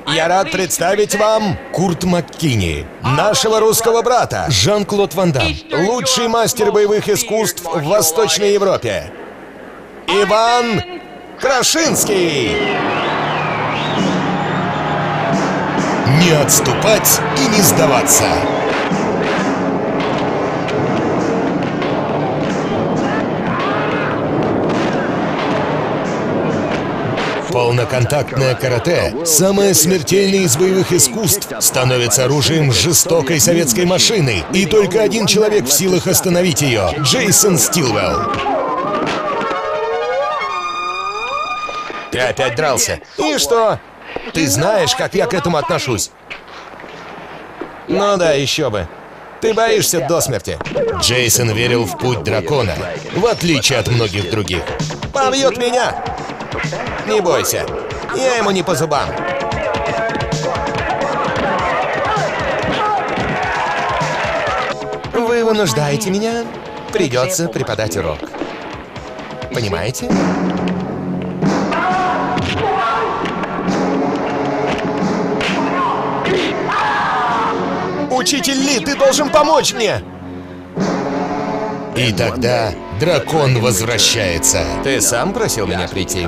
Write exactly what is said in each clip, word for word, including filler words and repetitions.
Я рад представить вам Курт Маккини, нашего русского брата, Жан-Клод Ван Дам, лучший мастер боевых искусств в Восточной Европе, Иван Крашинский. Не отступать и не сдаваться. Полноконтактное карате, самое смертельное из боевых искусств, становится оружием жестокой советской машины, и только один человек в силах остановить ее — Джейсон Стилвелл. Ты опять дрался. И что? Ты знаешь, как я к этому отношусь? Ну да, еще бы. Ты боишься до смерти. Джейсон верил в путь дракона, в отличие от многих других. Побьет меня! Не бойся, я ему не по зубам. Вы вынуждаете меня, придется преподать урок. Понимаете? Учитель Ли, ты должен помочь мне! И тогда дракон возвращается. Ты сам просил меня прийти?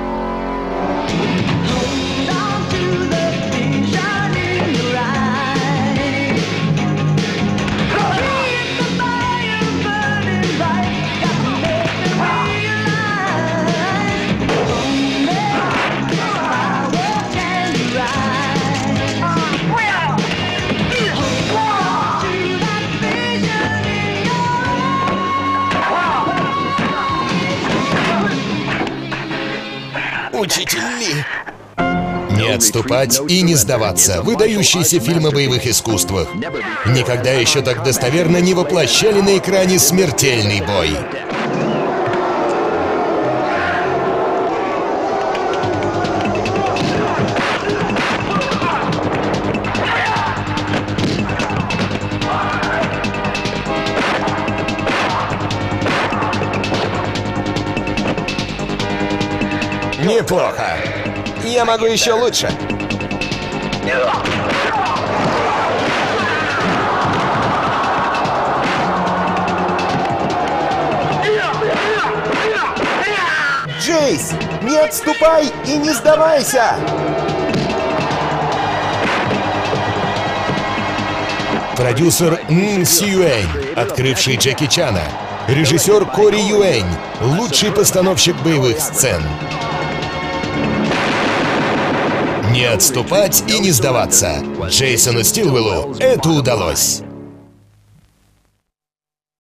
Учитель Ли. Не отступать и не сдаваться. Выдающиеся фильмы о боевых искусствах. Никогда еще так достоверно не воплощали на экране смертельный бой. Неплохо. Я могу еще лучше. Джейс, не отступай и не сдавайся! Продюсер Н. Сюэнь, открывший Джеки Чана. Режиссер Кори Юэнь, лучший постановщик боевых сцен. Не отступать и не сдаваться. Джейсону Стилвеллу это удалось.